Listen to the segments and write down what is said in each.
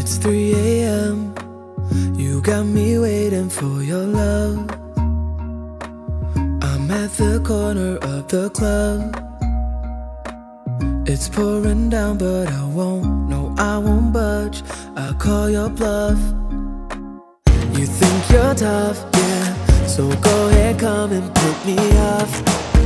It's 3 a.m. You got me waiting for your love. I'm at the corner of the club. It's pouring down but I won't, no I won't budge. I'll call your bluff. You think you're tough, yeah, so go ahead, come and put me off.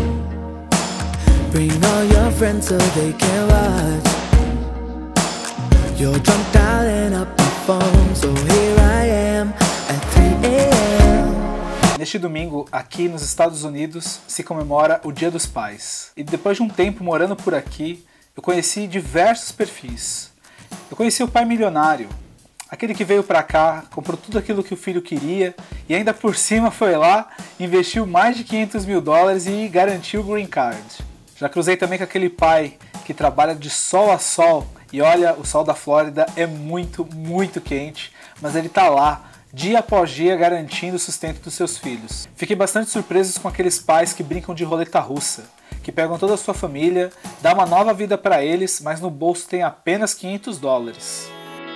Bring all your friends so they can watch. You're drunk dialing up the phone, so here I am at 3 a.m. Neste domingo, aqui nos Estados Unidos, se comemora o Dia dos Pais. E depois de um tempo morando por aqui, eu conheci diversos perfis. Eu conheci o pai milionário, aquele que veio pra cá, comprou tudo aquilo que o filho queria e ainda por cima foi lá, investiu mais de $500 mil e garantiu o green card. Já cruzei também com aquele pai que trabalha de sol a sol e olha, o sol da Flórida é muito, muito quente, mas ele tá lá, dia após dia, garantindo o sustento dos seus filhos. Fiquei bastante surpreso com aqueles pais que brincam de roleta russa, que pegam toda a sua família, dá uma nova vida para eles, mas no bolso tem apenas $500.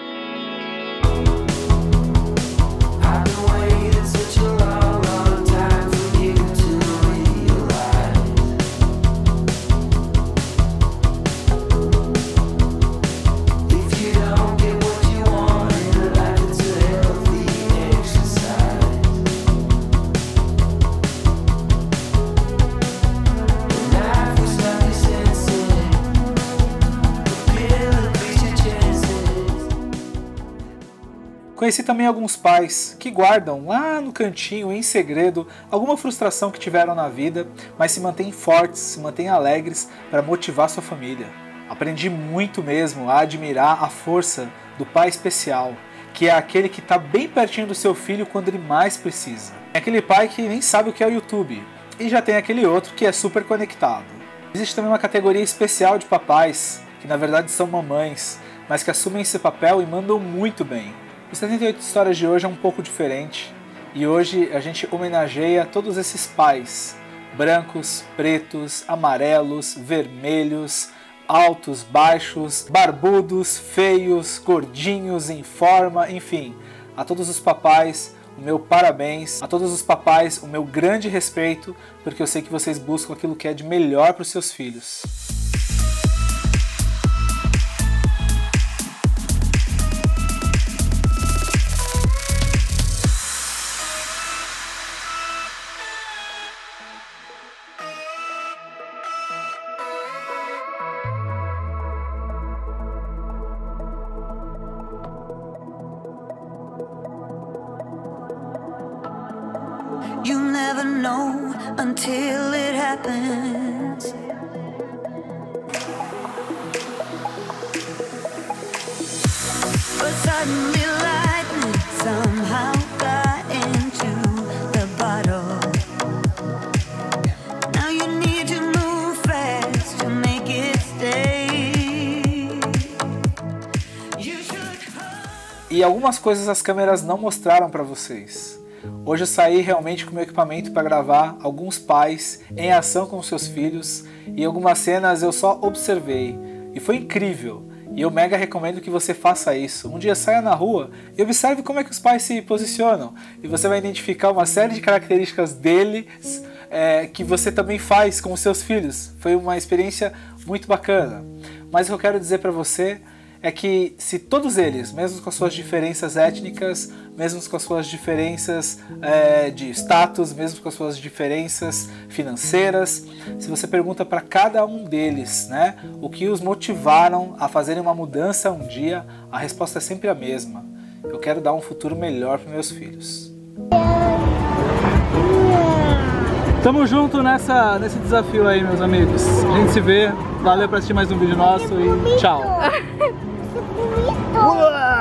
Conheci também alguns pais que guardam lá no cantinho, em segredo, alguma frustração que tiveram na vida, mas se mantêm fortes, se mantêm alegres para motivar sua família. Aprendi muito mesmo a admirar a força do pai especial, que é aquele que está bem pertinho do seu filho quando ele mais precisa. É aquele pai que nem sabe o que é o YouTube, e já tem aquele outro que é super conectado. Existe também uma categoria especial de papais, que na verdade são mamães, mas que assumem esse papel e mandam muito bem. O 78 Histórias de hoje é um pouco diferente e hoje a gente homenageia todos esses pais, brancos, pretos, amarelos, vermelhos, altos, baixos, barbudos, feios, gordinhos, em forma, enfim, a todos os papais o meu parabéns, a todos os papais o meu grande respeito, porque eu sei que vocês buscam aquilo que é de melhor para os seus filhos. You never know until it happens. But suddenly lightning somehow got into the bottle. Now you need to move fast to make it stay. You should... E algumas coisas as câmeras não mostraram para vocês. Hoje eu saí realmente com meu equipamento para gravar alguns pais em ação com seus filhos e algumas cenas eu só observei e foi incrível e eu mega recomendo que você faça isso. Um dia saia na rua e observe como é que os pais se posicionam e você vai identificar uma série de características deles que você também faz com os seus filhos. Foi uma experiência muito bacana, mas o que eu quero dizer para você é que se todos eles, mesmo com as suas diferenças étnicas, mesmo com as suas diferenças de status, mesmo com as suas diferenças financeiras, se você pergunta para cada um deles, né, o que os motivaram a fazerem uma mudança um dia, a resposta é sempre a mesma. Eu quero dar um futuro melhor para meus filhos. Tamo junto nesse desafio aí, meus amigos. A gente se vê. Valeu por assistir mais um vídeo nosso e tchau. Uau!